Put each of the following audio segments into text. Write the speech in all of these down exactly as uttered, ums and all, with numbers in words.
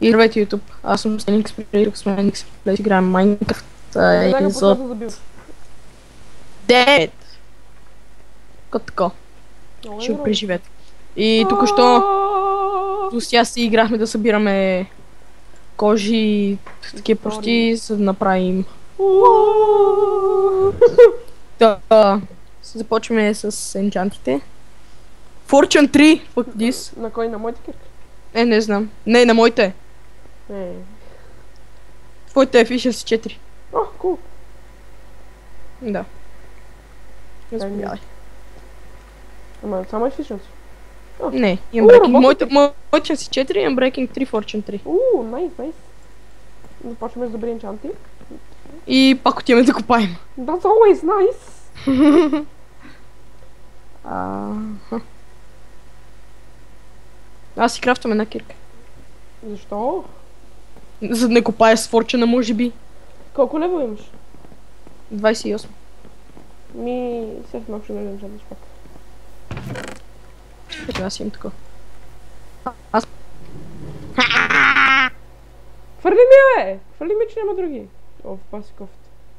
И здравейте YouTube, аз съм Стеникс, приятел с мен Xplay, играем Minecraft епизод девет. Като така, ще го преживете. И тук що до сега си играхме да събираме кожи и такива прости, за да направим. Да, започваме с енчантите. Fortune три, fuck this. На кой? На моите кирки? Е, не знам. Не, на моите. Не. Твоите е Efficiency четири. О, кул. Да. Разповядай. Ама само Efficiency. Не, имам Уу, Breaking. работи. Моите моите си четири, имам Breaking три, Fortune три. Уу, найс, найс. Започваме с добри енчанти. И пак отиваме да копаем. That's always nice. Аха. Аз си крафтвам една кирка. Защо? За да не копая с Fortune, може би. Колко лево имаш? двайсет и осем. Ми, сега малко ще дойдем енчанти пак. Ето аз имам такова. Аз... Хвърли ми, бе! Хвърли ми, че няма други. О, в паси кофта.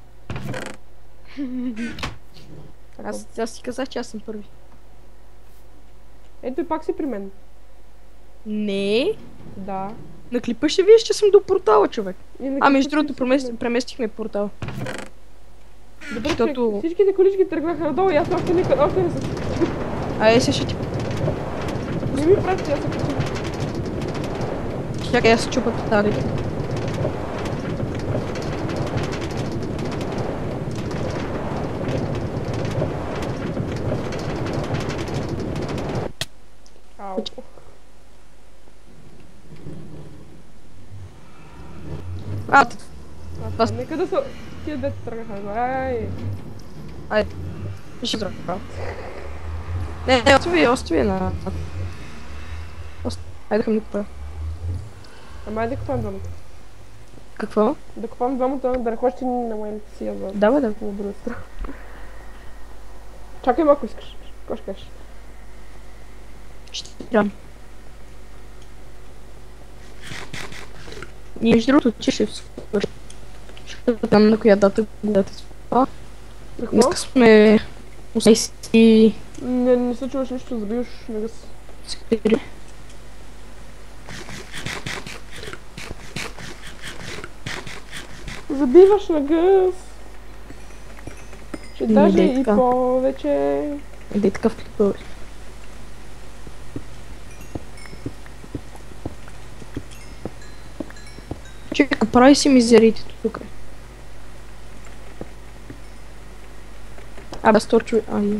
Аз, аз си казах, че аз съм първи. Ето и пак си при мен. Не. Да. На клипа ще виж, че съм до портала, човек. И на А, какво между си другото, при премест... мен? преместихме портал. Добре, защото- човек, всичките колички тръгнаха надолу и аз още никъде, още не съм. А, е, сега ще ти... Не ми прати, аз се кача. Чакай, аз се чупа тази. Ау. А, т- Аз нека да са... Тия дете тръгнаха надолу. Ай, айде. Ще здравя. Не, не, остави, остави на... Ост- Айде към да купя. ама айде да купам двамата. Какво? Да купам двамата, да не ходиш ти на моите си, а да... Да, бе, да. На друга страна. Чакай малко искаш. Какво ще кажеш? Ще трябва. И между другото, че ще свърши. Ще знам на коя дата гледате това. Какво? Днеска сме осемнайсети Не, не се чуваш нищо, забиваш на гъс. септември. Забиваш на гъс. Ще Не, даже дей и така. повече. Иде такъв клип, бе. Чека, прави си мизерите тук. А, да, сторчу... Ай.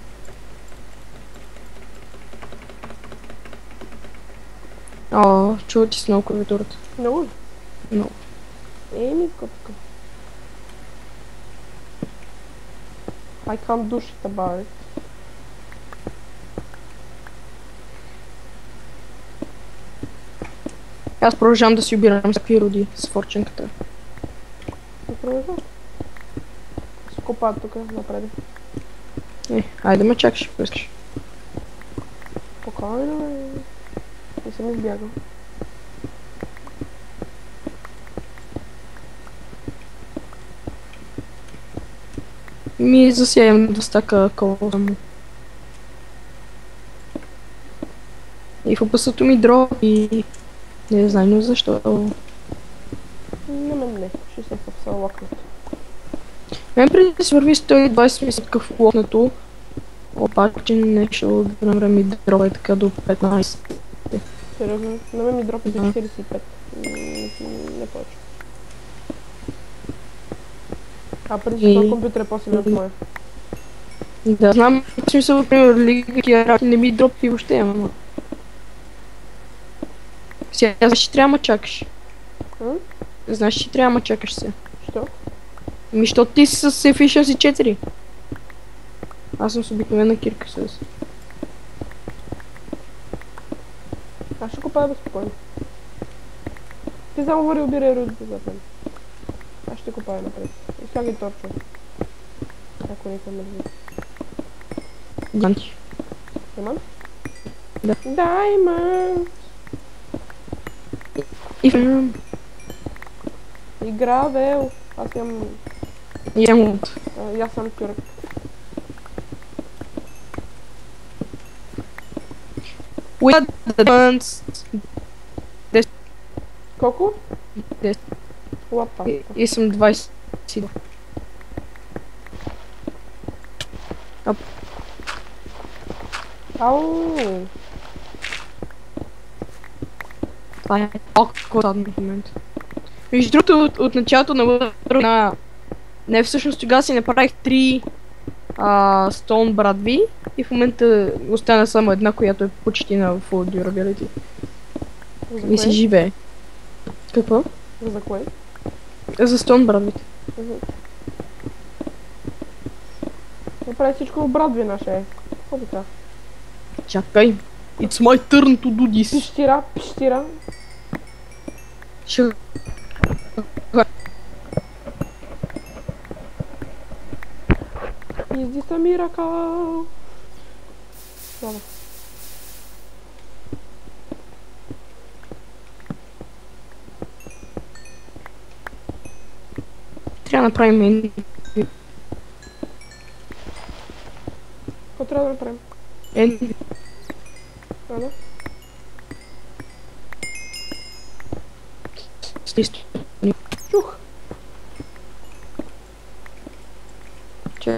О, чува ти с много клавиатурата. Много ли? Много. Еми, котка. I can't do shit about it. Аз продължавам да си обирам всякакви роди с форченката. Не продължавам. Се копаят тук напред. Е, айде ме чакаш, ако искаш. Спокойно, бе. Не съм избягал. Ми засеям да стака кола само. И в опасото ми дроп и... Не знам, но защо. На мен не. Ще се в локнат. Мен преди да си върви сто и двайсет мисля такъв локнато. Обаче не ще да на време ми дропа е така до петнайсет. Сериозно. На мен ми дропи до Да. четирийсет и пет. М, Не повече. А преди И- това компютър е по-силен от моя. Да, знам, в смисъл, например, Лига Кираки не ми дропи въобще, ама. Сега знаеш, че трябва да ма чакаш. М? Знаеш, че трябва да ма чакаш сега. Що? Ами, що ти си с Efficiency четири? Аз съм с обикновена кирка с. Аз ще копая безпокойно. Ти само вари обирай родите зад мен. Аз ще копая напред. И слагай торчо. Ако не съм мързи. Ганти. Даймонд? Да. Даймонд! И... Игра, бе. Аз имам... Имам от... И аз съм тюрек. We are the ones... Колко? Десет. Лапа. И, и съм двайсет. Ап. Ау! Това е толкова задно в момента. Между другото, от, от началото на на... Не, всъщност тогава си направих три а, Stone брадви и в момента остана само една, която е почти на full durability. За И си кое? живее. Какво? За кое? За Stone брадвите. Направи всичко обрадви наше. Какво така? Чакай. It's my turn to do this. Пищира, пищира. Ще... Is this a miracle? Слава. Трябва да направим един... Какво трябва да направим? един... А, да? Стисто. Чух! Че...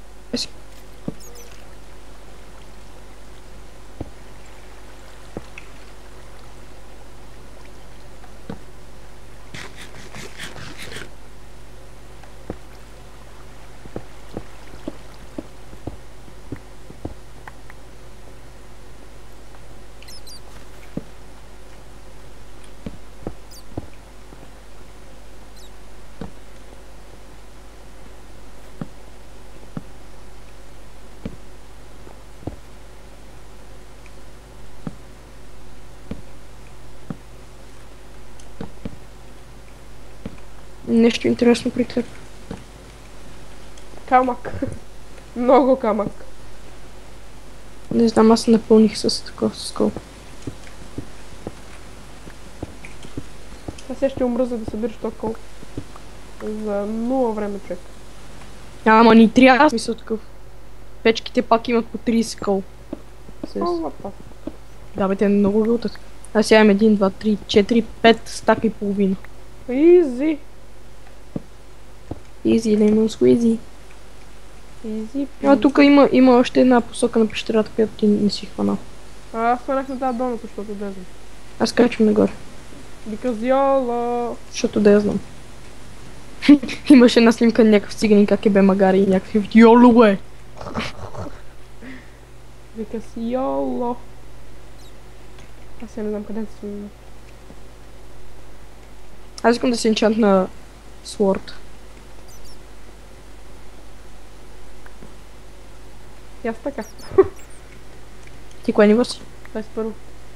Нещо интересно при теб. Камък. Много камък. Не знам, аз се напълних с такова скол. Аз сега ще умра, за да събираш толкова. За нула време, човек. Ама ни трябва, аз мисля такъв. Печките пак имат по трийсет кол. О, лапа. Да, бе, те много лутат. Аз сега имам един, два, три, четири, пет стака и половина. Изи. Easy lemon squeezy. Изи. А тук има, има още една посока на пещерата, която ти не си хванал. А, аз хванах на тази долната, защото да знам. Аз качвам нагоре, Because YOLO. защото да я знам. Имаше една снимка на някакъв циганин, как е бе магари и някакви йоло е. Because YOLO. Аз сега не знам къде да съм. Аз искам да се енчант на Sword. И аз така. Ти кое ниво си? двайсет и първо.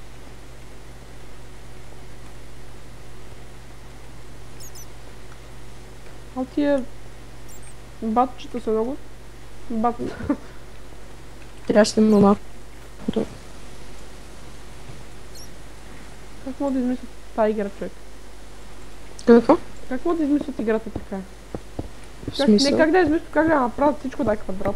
А тия... батчета са много. Бат... Трябваше да има малко. Как мога да измислят тази игра, човек? Какво? Как мога да измислят играта така? В Как, смисъл? не, как да измислят, как да направят всичко да е квадрат?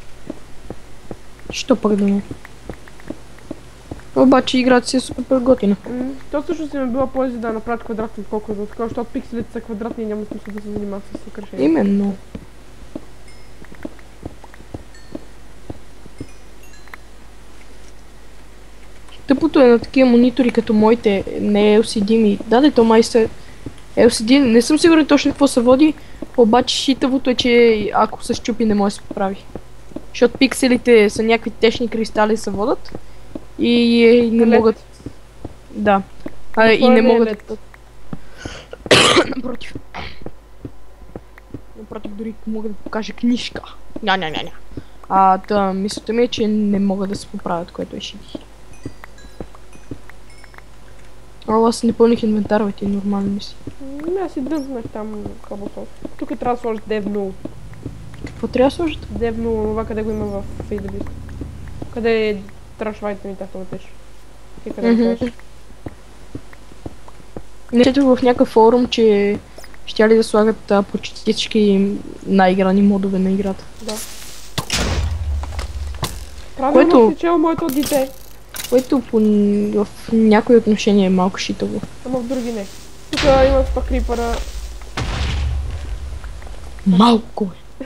Що пък да не? Обаче играта си е супер готина. М, То също си ме била ползи да направят квадратни, колко да такова, защото пикселите са квадратни и няма смисъл да се занимават с съкръщение. Именно. Тъпото е на такива монитори като моите, не Ел Си Ди ми. Да, де, то май се... Ел Си Ди, не съм сигурен точно какво се води, обаче шитавото е, че ако се щупи не може да се поправи. Защото пикселите са някакви течни кристали се водят и е, не Лед. могат... Да. А, и Това не не е могат... лед. Напротив. Напротив, дори мога да покажа книжка. Ня, ня, ня, ня. А, та, мисълта ми е, че не могат да се поправят, което е шиди. Ало, аз не пълних инвентар, бе, ти нормално мисли. М, Аз си дръзнах там кабосол. Тук трябва да сложиш Dev нула. Какво трябва да сложат? Dev нула, това къде го има в ей дабъл ю ес. Къде е траш вайта ми, така летеш. Ти къде Мгм. летеш? Не четох в някакъв форум, че ще ли да слагат а, почти всички най-играни модове на играта. Да. Правилно Което- си чел моето дете, Което по, в някои отношения е малко шитово. ама в други не. Тук има сто крипъра. Малко е.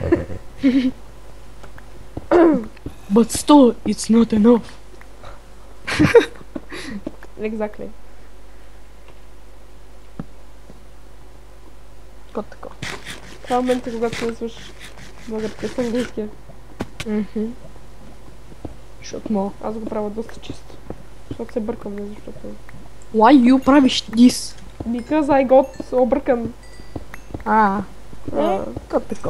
But still, it's not enough. Exactly. Кот така. Това е момента, когато свързваш българския с английския. Мгм. Защото мога. Аз го правя доста често. Защото се бъркам, не защото... Why you правиш this? Because I got объркан. А, А, кот така.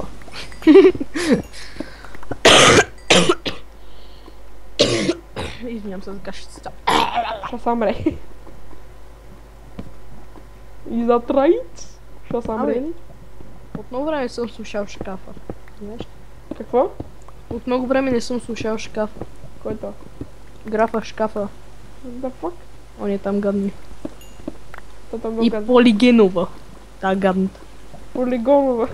Извинявам се за кашицата. Ще самре. Is that right? Ще самре Абе. ли? От много време не съм слушал шкафа. Знаеш? Какво? От много време не съм слушал шкафа. Кой е то? Графа шкафа. The fuck? Он е там гадни. То там И много казва. Полигенова. Та гадната. Полигонова.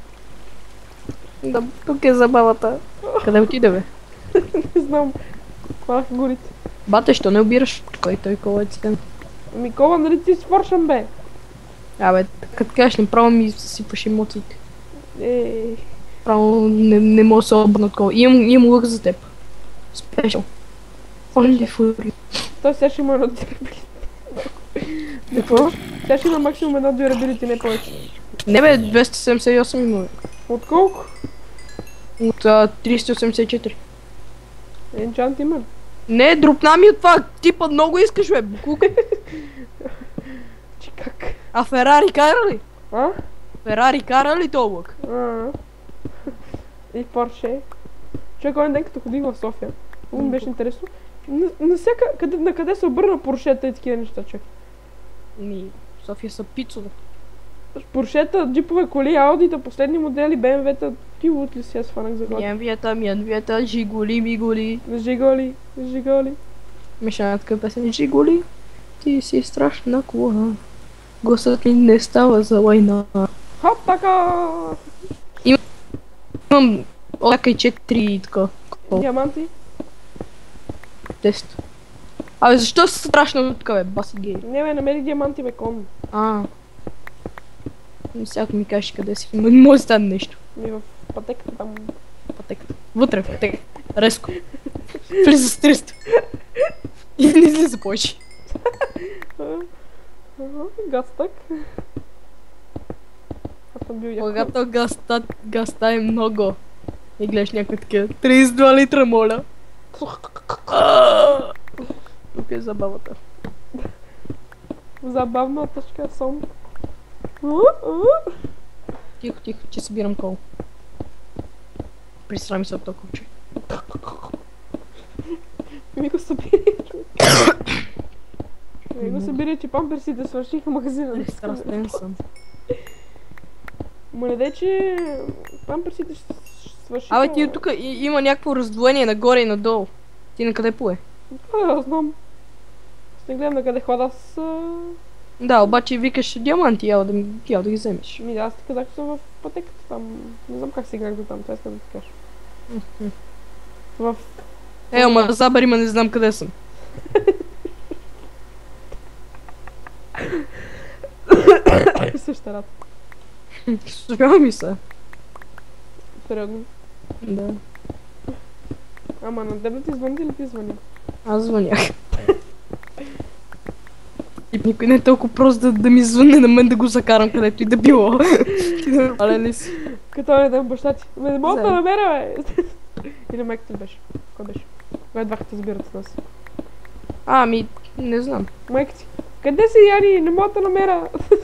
Да, тук е забавата. Къде отиде, бе? Не знам. Хванах горите. Бате, що не обираш? Кой той колеците? Микола, нали ти свършам, бе? Абе, като кажеш, направо ми съсипаш емоциите. Ей. Право не, не мога да се обърна такова. Имам, имам лък за теб. Спешъл. Only for you. Той сега ще има едно дюрабилити. Какво? Сега ще има максимум едно дюрабилити, не повече. Не бе, двеста седемдесет и осем има. Бе. От колко? От а, триста осемдесет и четири. Енчант има ли? Не, дропна ми от това. Типа много искаш, бе. Буклук. Че как? А Ферари кара ли? А? Ферари кара ли то лък? А. И Порше. Човек, онен ден като ходих в София, много ми беше интересно. На, на, всяка, къде, на къде се обърна Поршета и такива неща, човек. Ми, София са пицове. Поршета, джипове, коли, аудита, последни модели, БМВ-та, ти лут ли си, аз фанах за глад. Янвията, мянвията, жигули, мигули. Жиголи, жиголи. Миша една такава песен. Жигули, ти си страшна кола. Гласът ми не става за война. Хоп, така! Имам лака и четири така. Колко? Диаманти. Тест. Абе, защо си страшно така, бе, баси гей? Не, бе, намерих диаманти, бе, кон. А. Сега ми кажеш къде си. М- Може да стане нещо. Ми в пътеката там. Пътеката. Вътре в пътеката. Резко. Влиза с триста. И не излиза повече. Гастък. Аз съм бил яко. Когато гаста, гаста е много. И гледаш някакви такива. тридесет и два литра, моля. Тук е забавата. Забавна тъчка съм. Тихо, тихо, че събирам кол. Присрами се от толкова че. Ми го събери, човек. Ми го събери, че памперсите свършиха магазина. не искам. Страстен съм. Ма не дай, че памперсите ще свършиха. Абе, ти тук има някакво раздвоение нагоре и надолу. Ти на къде пое? А, аз знам. Аз не гледам на къде хода с... а, Да, обаче викаш диаманти, ял да, ми- ял да ги вземеш. Ми, аз ти казах, че съм в пътеката там. Не знам как стигнах до там, това искам да ти кажа. В... Е, ама забари ма, не знам къде съм. Същата рата. Слушава ми се. Сериозно. Да. Ама на теб да ти звъни или ти звъни? Аз звънях. И никой не е толкова прост да, да ми звънне на мен да го закарам където и да било. Ти нормален ли си? Като не дам баща ти. Ме не мога да Заедно. намеря, бе. Или майка ти беше? Кой беше? Кой дваха те сбират с нас? А, ми, не знам. Майка ти. Къде си, Яни? Не мога да намеря.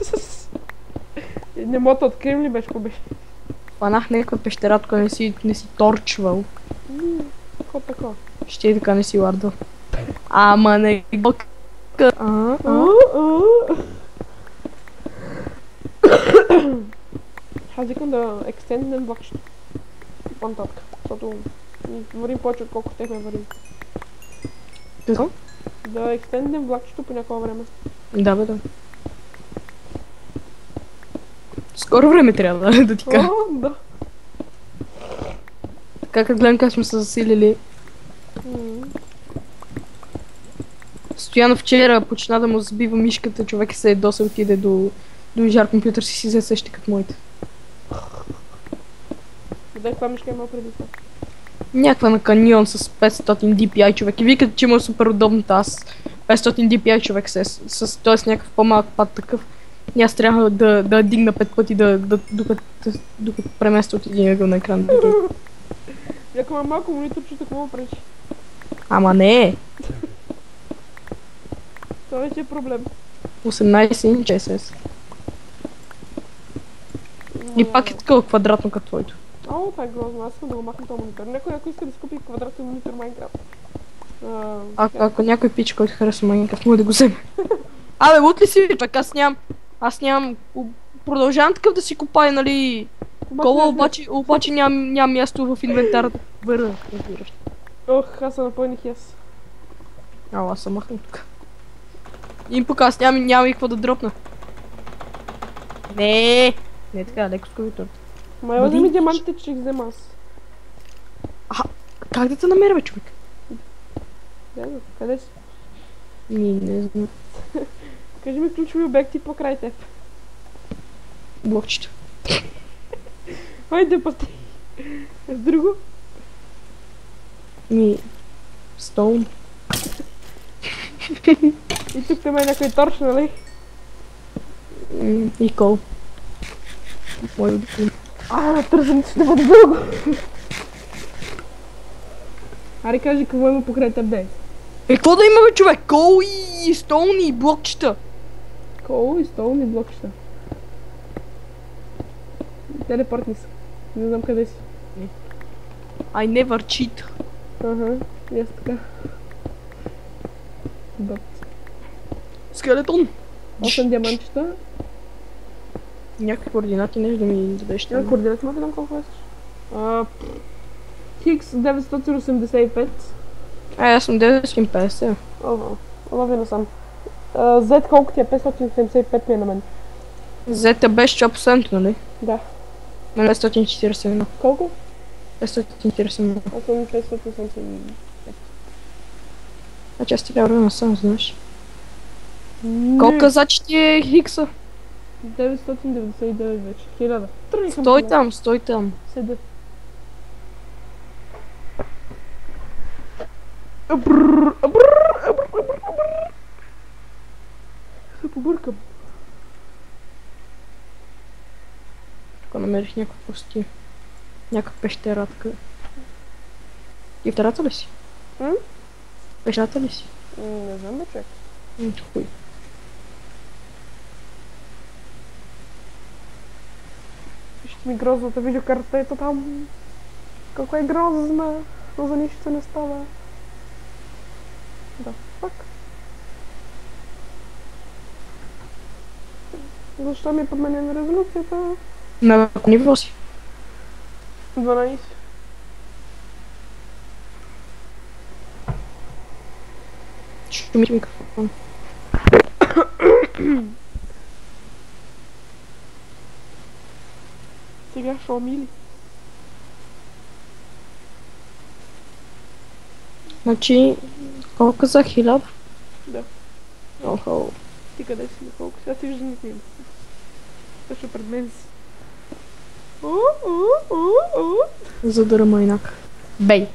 Не мога да открием ли беше? Кой беше? Фанах някаква пещера, тук не си, не си торчвал. Какво такова? Ще и така не си лардал. Ама не го к... А, а. Аз викам да екстенднем влакчето. По-нататък. Защото вървим повече отколко щехме вървим. Какво? Да екстенднем влакчето по някое време. Да, бе, да. Скоро време трябва да, да ти кажа. О, да. Така като гледам как сме се засилили. М. Стояно вчера почна да му забива мишката, човек се ядоса отиде до, до жар компютър си си взе същи като моите. Дай каква мишка има преди това. Някаква на каньон с петстотин ди пи ай човек и викат, че му е супер удобната, аз петстотин ди пи ай човек се с, с т.е. някакъв по-малък пад такъв. И аз трябва да, да дигна пет пъти, да, да, докато, докато премества от един ъгъл на екран. Някаква малко мониторчето, какво пречи? Ама не, Това вече е проблем. осемнайсет инч ес ес. И пак е такова квадратно като твоето. О, това е грозно, аз искам да го махна този монитор. Някой, ако иска да си купи квадратен монитор Майнкрафт. А, А, така. ако някой пич, който харесва Майнкрафт, може да го вземе. Абе, лут ли си, човек, аз нямам, аз нямам, продължавам такъв да си купая, нали, кола, не- обаче, обаче нямам, нямам място в инвентара да бъра, разбираш. Ох, аз се напълних и аз. Ало, аз съм махнал тук. Им пък аз нямам, нямам и какво да дропна. Не, не така, леко с клавиатурата. Ма ела да ми диамантите, че ще ги взема аз. Как да те намеря, бе, човек? Не знам, къде си? Ми, не знам. Кажи ми ключови обекти покрай теб. Блокчето. Хайде, пъти. С друго? Ми, стоун. И тук там е някой торч, нали? М, И кол. Мой обикновен. А, търсенето ще бъде дълго. Ари, кажи какво има покрай теб, дай. Е, какво да има, бе, човек? Кол и стоун и блокчета. Кол и стол и блокчета. Телепортни са. Не знам къде си. I never cheat. Ага, и аз така. Бът. Скелетон. осем диамантчета. Някакви координати нещо да ми дадеш Няма там. координати, мога да дам колко искаш. А, Хикс деветстотин осемдесет и пет. А, аз съм деветстотин и петдесет. Ого, лови насам. Z колко ти е? петстотин седемдесет и пет ми е на мен. Зета беше това последното, нали? Да. На петстотин четиридесет и едно. Колко? петстотин четиридесет и едно. Аз съм петстотин седемдесет и пет. Значи аз ти трябва да насам, знаеш. Не. Колко каза, че ти е Хикса? деветстотин деветдесет и девет вече. Хиляда. Тръгни към Стой това. там, стой там. Седа. Абррр, абррр, абррр, абррр, абррр. Се побъркам. Тук намерих някакво прости. Някаква пещера така. Ти в терата ли си? М? В пещерата ли си? М, Не знам, бе, човек. М, Хуй. Вижте ми грозната видеокарта, ето там. Колко е грозна, но за нищо не става. Да, пак. Защо ми е подменена резолюцията? На какво ниво си? дванайсет. Шумиш микрофон. Сега ще умили. Значи, колко казах? Хиляда? Да. Охо. Ти къде си? Колко сега си виждам никой. Също пред мен си. У, у, у, у. За да ръмайнак. Бей.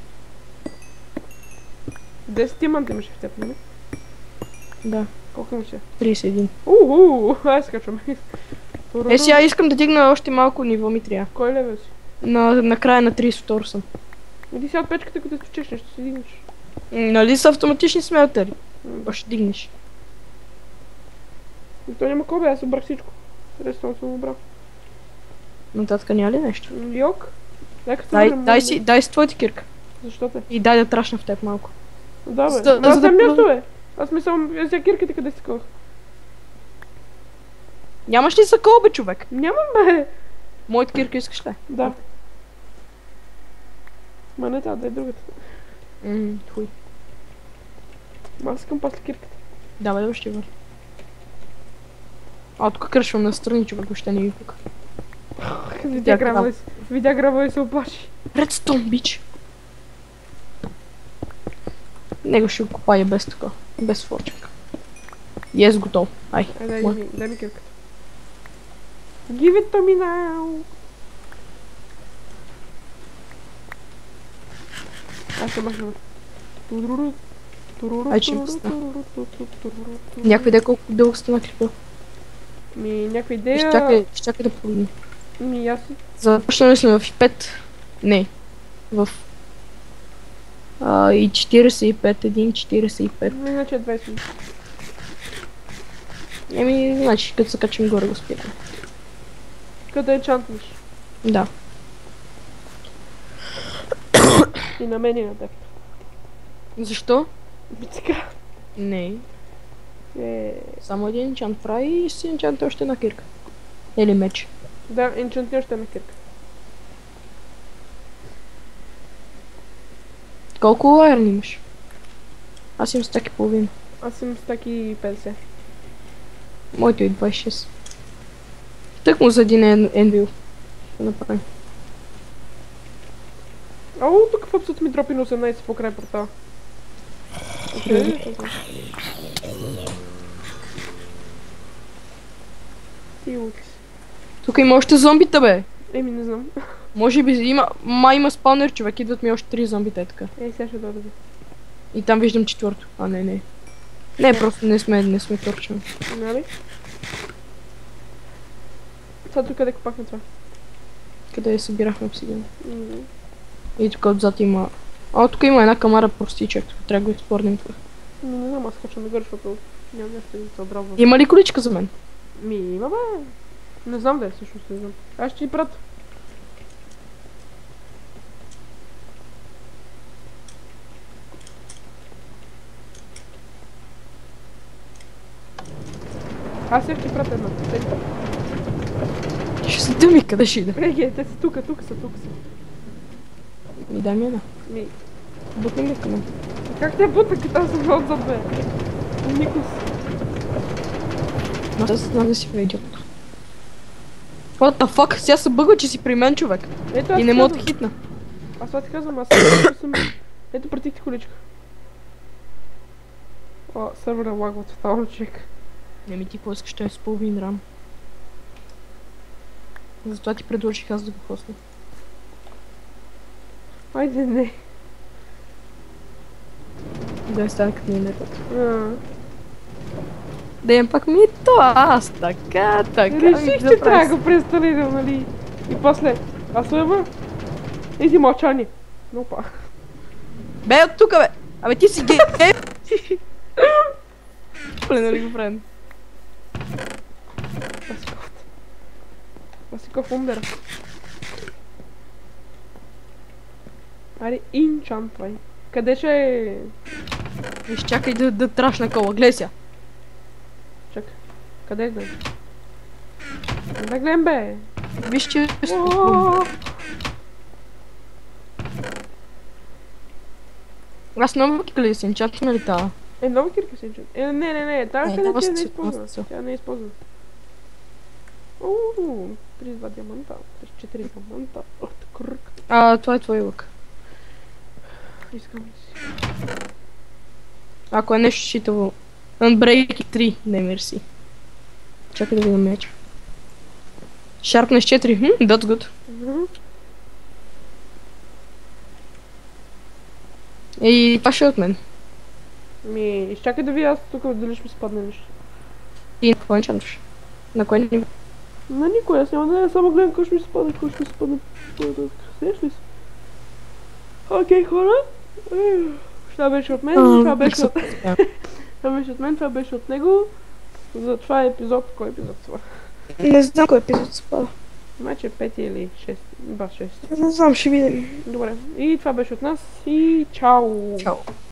десет диаманта имаше в теб, нали? Да. Колко имаше? тридесет и един. Уху, аз скачвам. Е, сега искам да дигна още малко ниво ми трябва. Кой левел си? На, на края на тридесет втори съм. Иди сега от печката, като се чешнеш, ще си дигнеш. М, Нали са автоматични смелтери? М. Ба ще дигнеш. И то няма кобе, аз обрах всичко. Рестон съм обрал. Нататък няма ли нещо? М, Йок? Нека се Дай, върнем, дай може си, би. дай си твоята кирка. Защо те? И дай да трашна в теб малко. Да, бе. За да- Аз за да съм място, продъл- бе. Аз мисля, аз сега кирките къде си такова. Нямаш ли за колбе, човек? Нямам, бе. Моята кирка искаш ли? Да. Ма не тази, дай другата. Ммм, хуй. Ма аз искам после кирката. Давай да ще върна. А, тук кръшвам настрани, човек, въобще не ви пука. Видя грабва и се, видя грабва и се оплаши. Редстоун бич. Него ще го копая без така. Без форчък. И ес готов. Ай. Ай, дай ми, дай ми кирката. Give it to me now! Аз ще махна. Туруру, туруру, Ай, че туруру, вкусна. туруру, туруру, туруру. Някаква идея колко дълго сте на клипа. Ми, някаква Ще идея... чакай, ще чакай да погледна. Ми, аз... Започнали сме в пет. Не. В... А, и четиридесет и пет, един четиридесет и пет. Ми, значи е двайсет минути. Еми, значи, като се качим горе го спираме. Къде е чантнеш? Да. И на мен и на теб. Защо? Би така. Не. Е... Само един енчант прави и си енчант още една кирка. Или меч. Да, енчантни още на кирка. Колко айрон имаш? Аз имам стак и половина. Аз имам стак и петдесет. Моето е двайсет и шест. Тък му за един ен- енвил. Ще направим. Ау, тук фъпсът ми дропи на осемнайсет по край портала. Окей, Ти лукис. Тук има още зомбита, бе. Еми, не знам. Може би има... Ма има спаунер, човек. Идват ми още три зомбита, е така. Ей, сега ще дойде. И там виждам четвърто. А, не, не. Не, просто не сме, не сме точно. Нали? Сега тук къде копахме това? Къде събирахме обсидиан. М, И тук отзад има... А, тук има една камара простичък. Трябва да го изпорнем това. м, Не знам, аз скачам нагоре, защото нямам нещо да се обрабва. Има ли количка за мен? Ми, има бе. Не знам да е всъщност, не знам. Аз ще ти прат. Аз ще ти прат една. Дай път. Ще се думи къде ще иде. Преги, те са тука, тук са, тук са. Ми дай ми една. Ми, Бутни ли към мен? как те бута, като аз съм отзад бе? Никос. Но аз знам да си видя. What the fuck? Сега се бъгва, че си при мен, човек. Ето аз И ти не мога да казвам. хитна. Аз това ти казвам, аз съм... съм... Ето пратих ти количка. О, сървъра лагва тотално, човек. Не ми ти какво искаш, той е с половин рам. Затова ти предложих аз да го хосна. Айде, не. Да не стане като минетът. А, Да имам пак мито, аз така, така. Реших, че трябва да го преинсталирам, нали? И после, аз уема и ти мълчание. Но па. Бе от тука, бе! Абе ти си гей! Поле, нали го правим? Това си кофт. Това си коф умбера. Аре, инчантвай. Къде ще е... Виж, чакай да, да трашна кола, гледай сега. Чакай. Къде е да? Да гледам бе. Виж, че... О, Аз много къде си, енчант на летава. Е, нова кирка си инчант. Е, не, не, не, тази Е, къде нова ти е не си, използва. нова си. Тя не е използва. Ууу, тридесет и два диаманта, тридесет и четири диаманта. Ох, кръг. А, това е твой лък. Искам ли си? Ако е нещо считаво. Unbreak три, не мерси. Чакай да видим меч. Sharpness четири, хм, that's good. Мгм. И това ще е от мен. Ми, изчакай да видя аз тук дали ще ми спадне нещо. И на какво енчантваш? На кой ниво? На никой, аз няма да е, само гледам кой ще ми спадне, кой ще ми спадне. Сеш ли се? Окей, хора. Е, Това беше от мен, това беше от... Това беше от мен, това беше от него. За това е епизод, кой епизод това? Не знам кой епизод се пада. Значи е пети или шести, ба шести. Не знам, ще видим. Добре, и това беше от нас и чао! Чао.